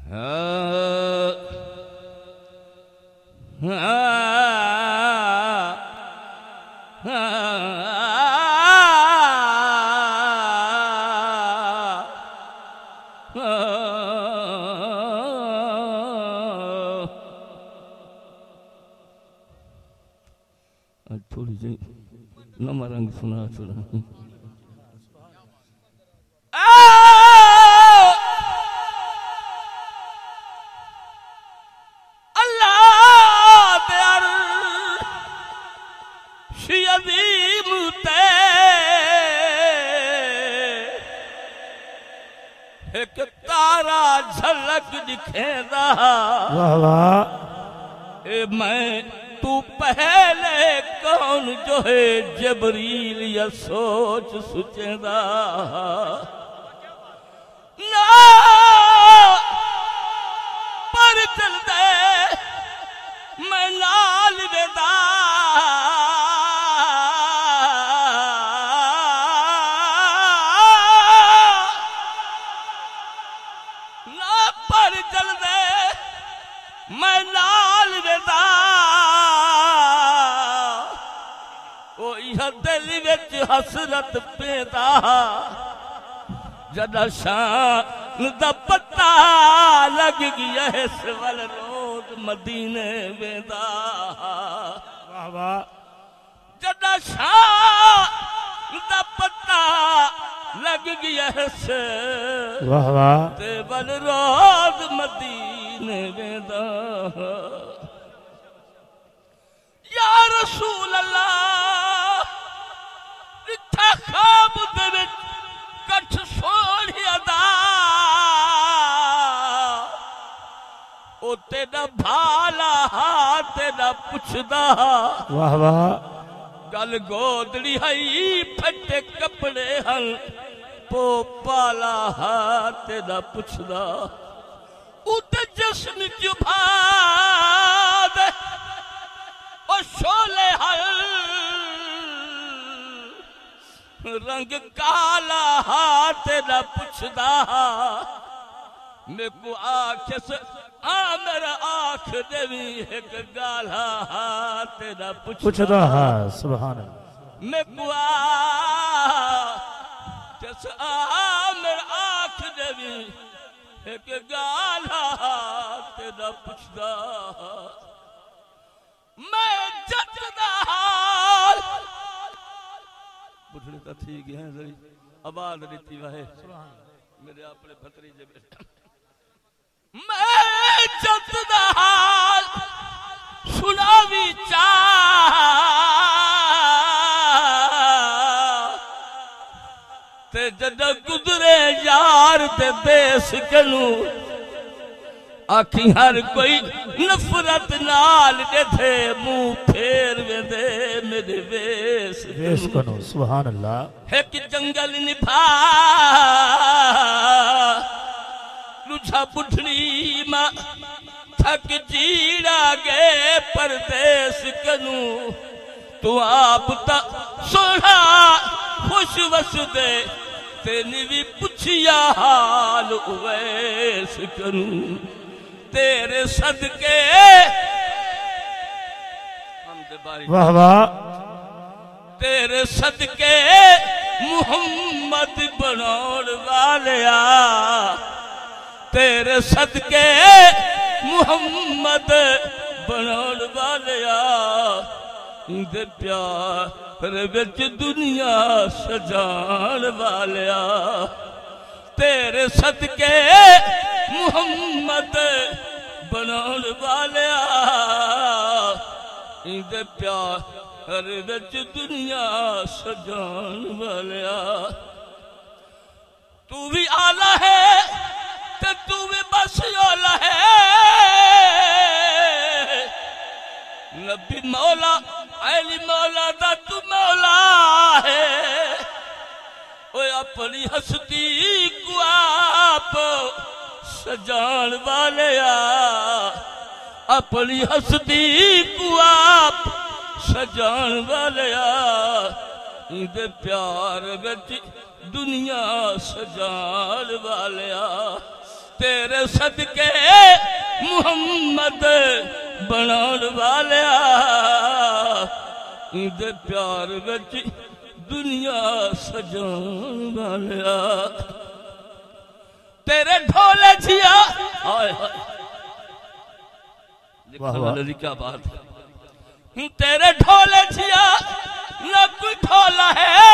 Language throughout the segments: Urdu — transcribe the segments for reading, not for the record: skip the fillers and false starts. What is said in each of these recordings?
تھوڑی جی نما رنگ سنا چھوڑا ایک تارا جھلک دکھیں دا واہ واہ اے میں تو پہلے کون جو ہے جبریل یا سوچ سچیں دا نا پر چل دے میں نال دے دا میں نال ویدا او یہ دل وچ حسرت پیدا جدا شان دا پتہ لگ گیا اس ول روز مدینے ویدا واہ واہ جدا شان دا پتہ لگ گیا اس واہ واہ تے ول روز مدینے ویدا یا رسول اللہ اتھا خواب دے وچ کٹھ سوڑی ادا او تیرا بھالا تیرا پچھدا واہ واہ گل گودڑی ہائی پھٹے کپڑے ہن پو پالا تیرا پچھدا اُتے جسم جبھا دے او شولے حل رنگ کالا تیرا پچھدا میں کو آنکھ سے میرا آنکھ دیوی ایک گالا تیرا پچھدا ہاں سبحان اللہ میں کو آنکھ سے میرا آنکھ دیوی ایک گالا تیرا پچھدا میں جتدا حال بڑھنے تا تھی گئے ہیں ذری آباد دیتی واہے میرے اپنے بھتری جے بیٹھا میں جتدا حال سناوی چاہ تے جدہ گزرے یار تے دیس کنوں آکھی ہر کوئی نفرت نال دے تھے منہ پھیر ویندے میرے ویس کنو سبحان اللہ ایک جنگل نبھا لجھا بڑھنی ماں تھک جیڑا گے پردیس کنوں تو آپ تا سوڑا خوش وس دے تینی بھی پچھیا حال اویس کنوں تیرے صدقے واہ واہ تیرے صدقے محمد بنوڑ والیا تیرے صدقے محمد بنوڑ والیا دے پیار وچ دنیا سجان والیا تیرے صدقے محمد بنوڑ والیا دے پیار وچ دنیا سجان والیا تو بھی آلہ ہے تے تو بھی بس اولا ہے نبی مولا علی مولا دا تو مولا ہے اوہ اپنی ہستی کو آپ سجان والیا اپنی ہستی کو آپ سجان والیا دے پیار وچ دنیا سجان والیا تیرے صدقے محمد بناؤن والیا دے پیار وچ دنیا سجان والیا تیرے ڈھولے جھیا آئے دیکھنے کیا بات ہے تیرے ڈھولے جھیا نہ کوئی ڈھولا ہے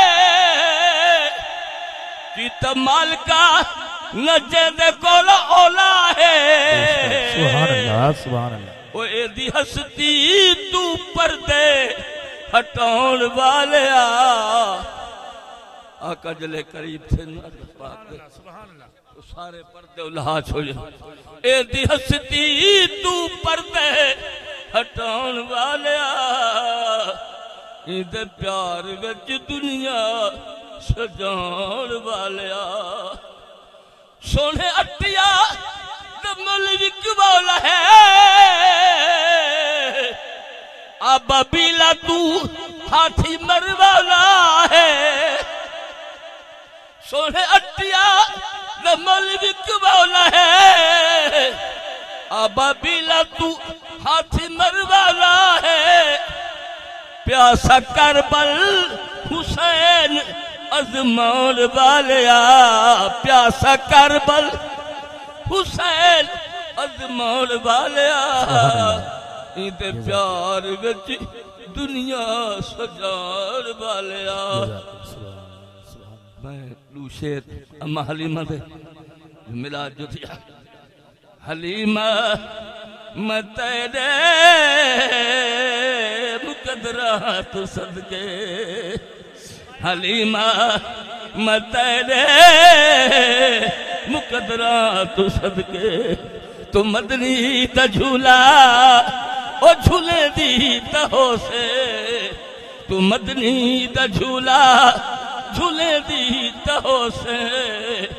کی تمال کا نہ جیدے کولا اولا ہے سبحان اللہ سبحان اللہ وہ ایدی ہستی تو پردے ہٹاؤن والے آقا جلے قریب تھے تو سارے پردے الہاج ہو جائے ایدی ہستی تو پردے ہٹاؤن والے ایدے پیار وچ دنیا سجان والے سونے اٹیا دمل وکوالا ہے آبا بیلا تو ہاتھی مروالا ہے سونے اٹیا دمل وکوالا ہے آبا بیلا تو ہاتھی مروالا ہے پیاسا کربل حسین ازمان والیا پیاسا کربل حسین ازمان والیا ایدے پیار وچ دنیا سجان والیا میں لو شیر اما حلیمہ دے ملا جو دیا حلیمہ میں تیرے مقدرات صدقے حلیمہ میں تیرے مقدرات صدقے تو مدنی تا جھولا او جھولے دی تہو سے تو مدنی تا جھولا جھولے دی تہو سے